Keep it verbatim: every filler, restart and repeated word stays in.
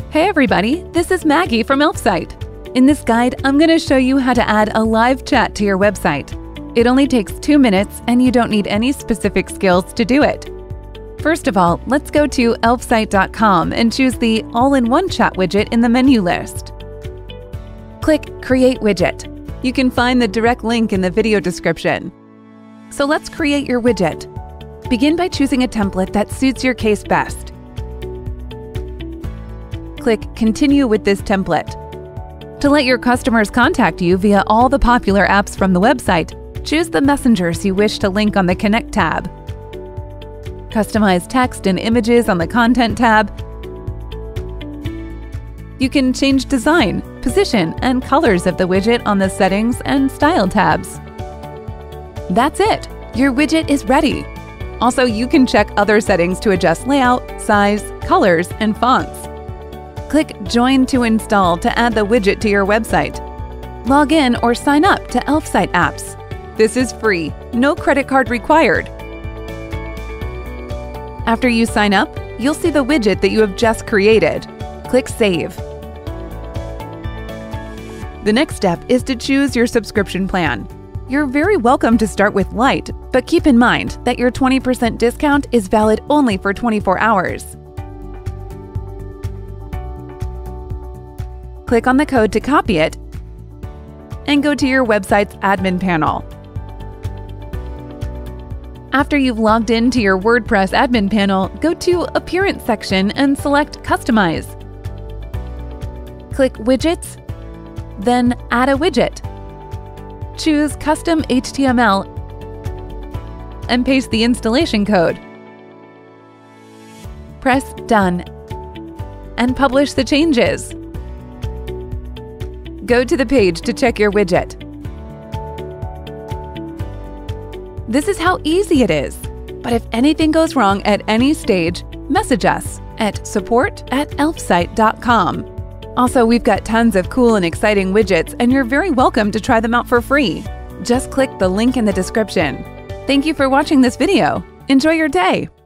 Hey everybody, this is Maggie from Elfsight. In this guide, I'm going to show you how to add a live chat to your website. It only takes two minutes and you don't need any specific skills to do it. First of all, let's go to elfsight dot com and choose the All-in-One Chat widget in the menu list. Click Create Widget. You can find the direct link in the video description. So let's create your widget. Begin by choosing a template that suits your case best. Click Continue with this template. To let your customers contact you via all the popular apps from the website, choose the messengers you wish to link on the Connect tab. Customize text and images on the Content tab. You can change design, position, and colors of the widget on the Settings and Style tabs. That's it! Your widget is ready! Also, you can check other settings to adjust layout, size, colors, and fonts. Click Join to install to add the widget to your website. Log in or sign up to Elfsight apps. This is free, no credit card required. After you sign up, you'll see the widget that you have just created. Click Save. The next step is to choose your subscription plan. You're very welcome to start with Lite, but keep in mind that your twenty percent discount is valid only for twenty-four hours. Click on the code to copy it and go to your website's admin panel. After you've logged into your WordPress admin panel, go to Appearance section and select Customize. Click Widgets, then Add a Widget. Choose Custom H T M L and paste the installation code. Press Done and publish the changes. Go to the page to check your widget. This is how easy it is. But if anything goes wrong at any stage, message us at support at elfsight dot com. Also, we've got tons of cool and exciting widgets, and you're very welcome to try them out for free. Just click the link in the description. Thank you for watching this video. Enjoy your day!